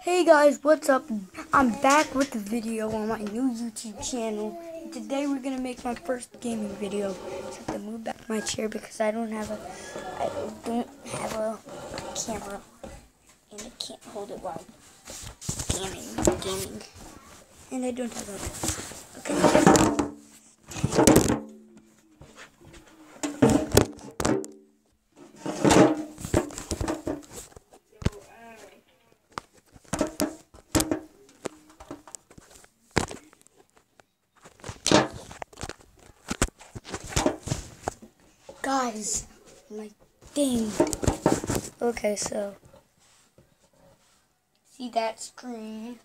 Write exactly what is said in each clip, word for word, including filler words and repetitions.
Hey guys, what's up? I'm back with the video on my new YouTube channel. Today we're gonna make my first gaming video. Just have to move back my chair because I don't have a I don't have a camera and I can't hold it while gaming gaming. And I don't have a okay. Guys, my thing. Okay, so see that screen?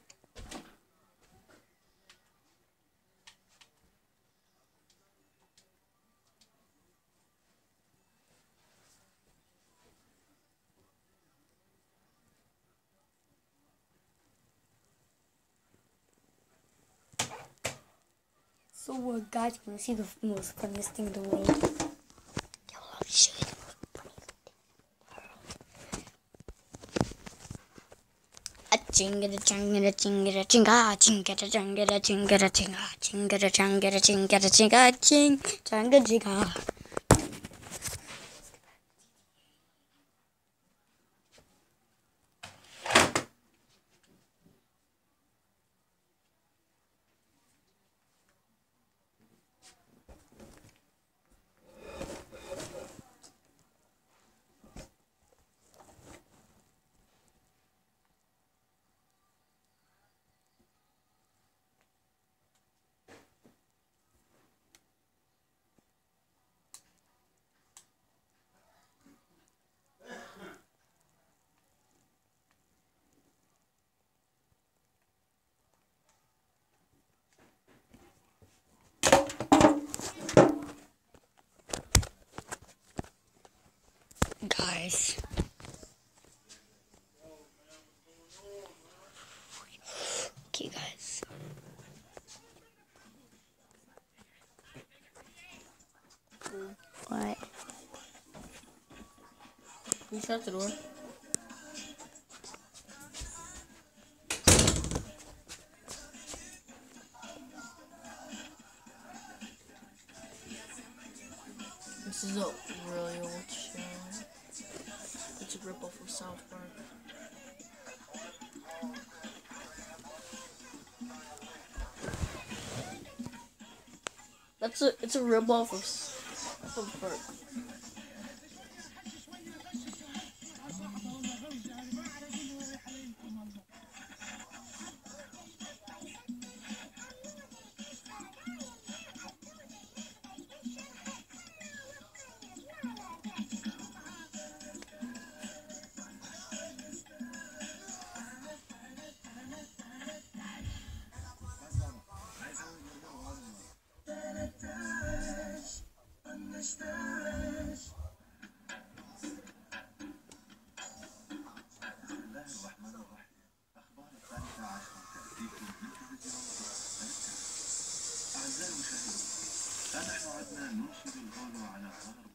So uh, guys, want to see the most funniest thing in the world? Yo, let me show you the most funniest thing in the world. A chingada chingada chingada chinga chingada chingada chingada chinga chingada chingada chingada chinga ching changa chinga. Guys. Okay, guys. What? Can you shut the door? This is a really old show. It's a ripoff of South Park. That's a it's a ripoff of South Park. أعزائي المشاهدين، نحن عدنا ننشر الغالو على ظهر